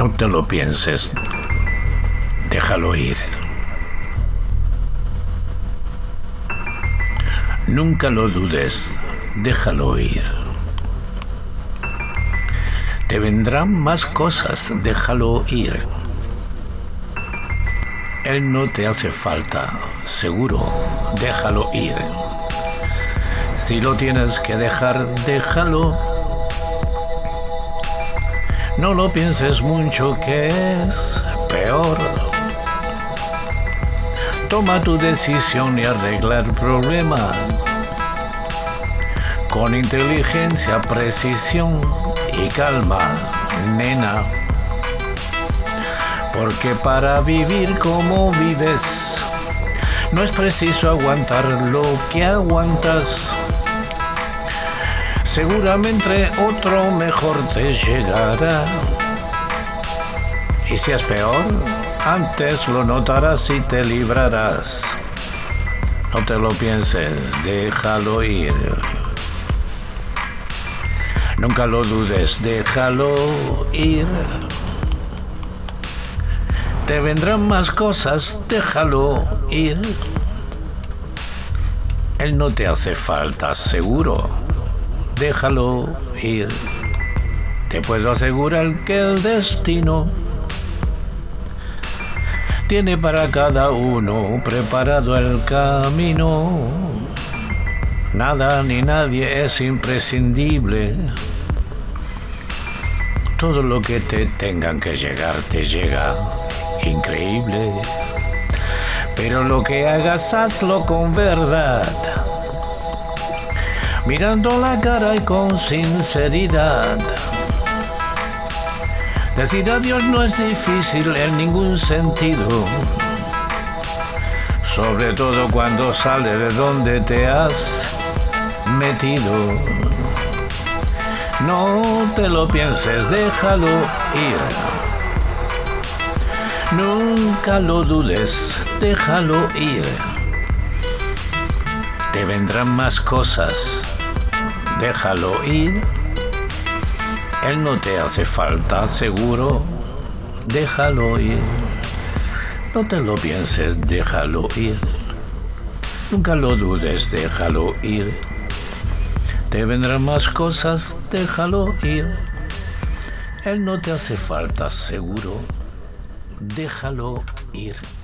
No te lo pienses, déjalo ir. Nunca lo dudes, déjalo ir. Te vendrán más cosas, déjalo ir. Él no te hace falta, seguro, déjalo ir. Si lo tienes que dejar, déjalo. No lo pienses mucho, que es peor. Toma tu decisión y arregla el problema. Con inteligencia, precisión y calma, nena. Porque para vivir como vives, no es preciso aguantar lo que aguantas. Seguramente otro mejor te llegará. Y si es peor, antes lo notarás y te librarás. No te lo pienses, déjalo ir. Nunca lo dudes, déjalo ir. Te vendrán más cosas, déjalo ir. Él no te hace falta, seguro. Déjalo ir. Te puedo asegurar que el destino tiene para cada uno preparado el camino. Nada ni nadie es imprescindible. Todo lo que te tengan que llegar te llega. Increíble. Pero lo que hagas, hazlo con verdad. Mirando la cara y con sinceridad. Decir adiós no es difícil en ningún sentido. Sobre todo cuando sale de donde te has metido. No te lo pienses, déjalo ir. Nunca lo dudes, déjalo ir. Te vendrán más cosas, déjalo ir. Él no te hace falta, seguro, déjalo ir. No te lo pienses, déjalo ir. Nunca lo dudes, déjalo ir. Te vendrán más cosas, déjalo ir. Él no te hace falta, seguro, déjalo ir.